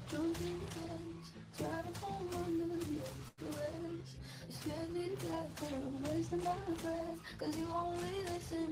Losing touch, driving home under the influence. You scared me to death, and I'm wasting my breath. Cause you only listen